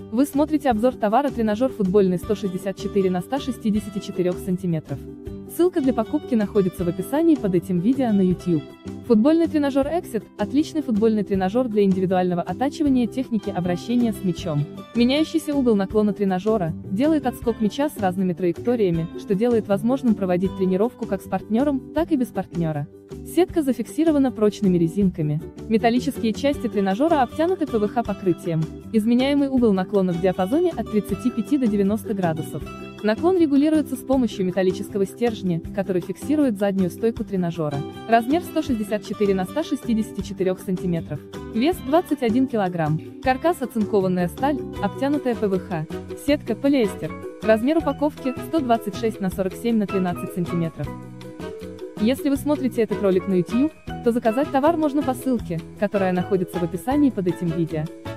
Вы смотрите обзор товара тренажер футбольный 164 на 164 см. Ссылка для покупки находится в описании под этим видео на YouTube. Футбольный тренажер Exit – отличный футбольный тренажер для индивидуального оттачивания техники обращения с мячом. Меняющийся угол наклона тренажера делает отскок мяча с разными траекториями, что делает возможным проводить тренировку как с партнером, так и без партнера. Сетка зафиксирована прочными резинками. Металлические части тренажера обтянуты ПВХ-покрытием. Изменяемый угол наклона в диапазоне от 35 до 90 градусов. Наклон регулируется с помощью металлического стержня, который фиксирует заднюю стойку тренажера. Размер 164 на 164 см. Вес 21 кг. Каркас оцинкованная сталь, обтянутая ПВХ. Сетка полиэстер. Размер упаковки 126 на 47 на 13 см. Если вы смотрите этот ролик на YouTube, то заказать товар можно по ссылке, которая находится в описании под этим видео.